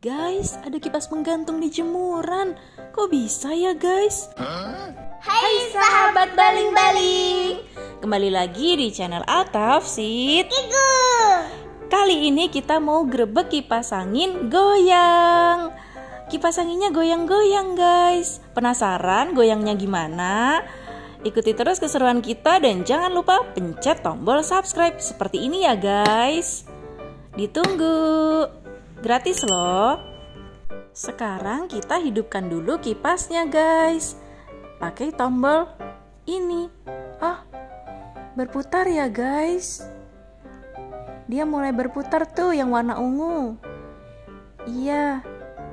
Guys, ada kipas menggantung di jemuran. Kok bisa ya guys? Hai sahabat baling-baling, Kembali lagi di channel Altaf Sit. Kiku. Kali ini kita mau grebek kipas angin goyang. Kipas anginnya goyang-goyang guys. Penasaran goyangnya gimana? Ikuti terus keseruan kita dan jangan lupa pencet tombol subscribe seperti ini ya guys. Ditunggu. Gratis loh. Sekarang kita hidupkan dulu kipasnya guys. Pakai tombol ini. Berputar ya guys. Dia mulai berputar tuh yang warna ungu. Iya.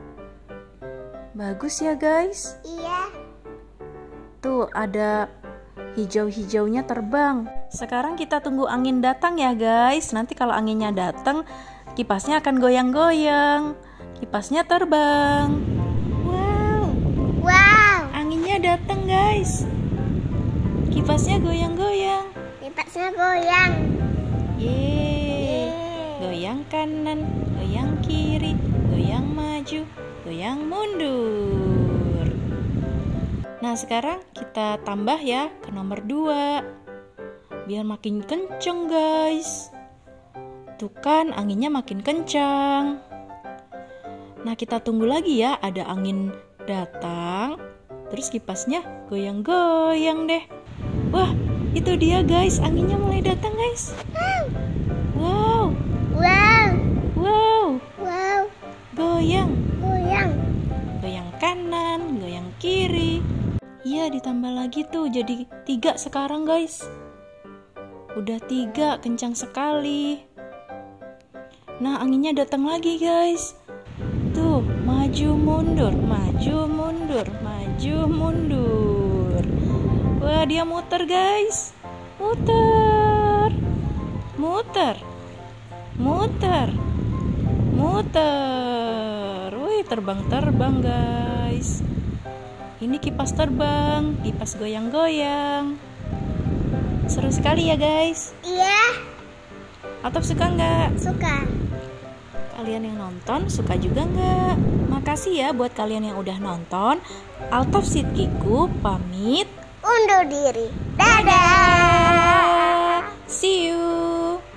Bagus ya guys. Iya. Tuh ada hijau-hijaunya terbang. Sekarang kita tunggu angin datang ya guys. Nanti kalau anginnya datang, kipasnya akan goyang-goyang. Kipasnya terbang. Wow. Anginnya datang guys. Kipasnya goyang-goyang. Kipasnya goyang. Yeay. Goyang kanan, goyang kiri, goyang maju, goyang mundur. Nah sekarang kita tambah ya ke nomor 2. Biar makin kenceng guys. Tuh kan anginnya makin kencang. Nah kita tunggu lagi ya ada angin datang. Terus kipasnya goyang-goyang deh. Wah itu dia guys, anginnya mulai datang guys. Wow. Wow. Wow. Wow. Goyang. Goyang. Goyang kanan, goyang kiri. Iya ditambah lagi tuh jadi 3 sekarang guys. Udah 3, kencang sekali. Nah anginnya datang lagi guys. Tuh maju mundur, maju mundur, maju mundur. Wah dia muter guys. Muter. Muter. Muter. Muter. Wih terbang-terbang guys. Ini kipas terbang, kipas goyang-goyang. Seru sekali ya guys. Iya. Atau suka nggak? Suka. Kalian yang nonton suka juga nggak? Makasih ya buat kalian yang udah nonton. Altaf Sit Kiku pamit. Undur diri. Dadah. See you.